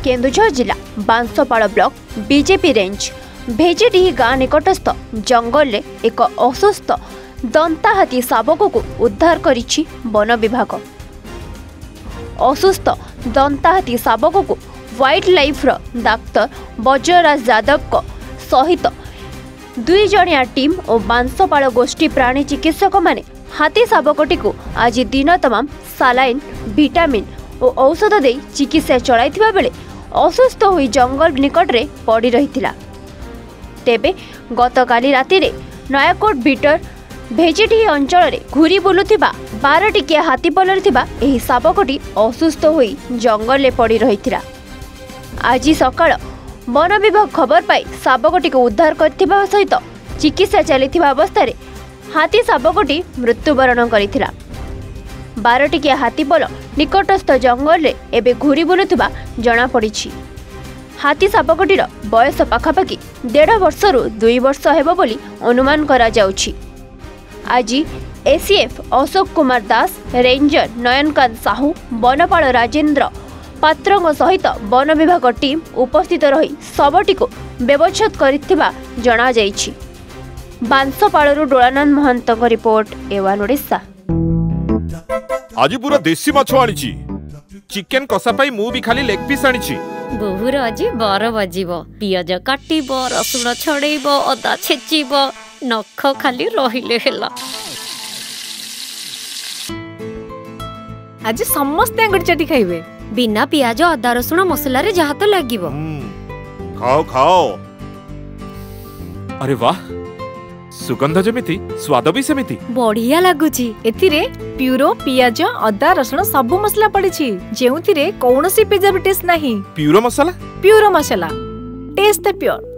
केन्दुझर जिला Banspal block BJP range Bhejidih गाँ निकटस्थ जंगल में एक असुस्थ दंताहाती शावक को उद्धार करिछि वन विभाग। असुस्थ दंताहाती शावक को wildlife doctor Bajraraj Yadav सहित 2 जणिया टीम और बांसपाड़ गोष्ठी प्राणी चिकित्सक माने हाथी शावकटी को आज दिन तमाम सालाइन विटामिन और औषध दे चिकित्सा चलाइथिबा बेले असुस्थ होई जंगल निकट रे पड़ी रहिथिला। तेबे गतकाली राति रे नयाकोट बिटर भेजिडीह अंचल रे घुरी बुलुथिबा 12 टिकिया हाथी पलर थिबा एही शावकटी असुस्थ होई जंगल ले पड़ी रहिथिला। आज सकाळ वन विभाग खबर पाई शावकटी को उद्धार करथिबा सहित चिकित्सा चलिथिबा अवस्था रे हाथी शावकटी मृत्युवरण करिथिला। 12 टिकिया हाथीपल निकटस्थ जंगल रे एबे घुरी बुलुथिबा जणा पड़िछि। हाथी शावकटीर बयस पाखापाखि 1.5 वर्षरू 2 वर्ष हेबो बोली अनुमान करा जाउछि। आज एसीएफ अशोक कुमार दास, रेंजर नयनकांत साहू, बनपाल राजेंद्र पात्रंग सहित वन विभाग टीम उपस्थित रही शवटी को व्यवच्छेद करिथिबा जणा जाइछि। बांसपाड़रू डोलानंद महंत रिपोर्ट एवान ओडिशा। आज पूरा देसी माछ आनिछि। चिकन कसा पाई मु भी खाली लेग पीस आनिछि। बहुर आज 12 बजिबो। पियाज काटिबो, रसुण छड़ेइबो, अदा छेचिबो, नख खाली रहिले हेला। आज समस्त अंगुर चटी खाइबे। बिना पियाज अदा रसुण मसला रे जहा तो लागिबो। खाओ खाओ। अरे वाह, सुगंध जमिति स्वाद भी सेमिति बढ़िया लागुची। एथिरे प्यूरो पियाज अदा रसुण सब मसला पड़िछि, जेउथिरे कौनसी प्रिजर्वेटिव्स नाही। Puro masala taste pure.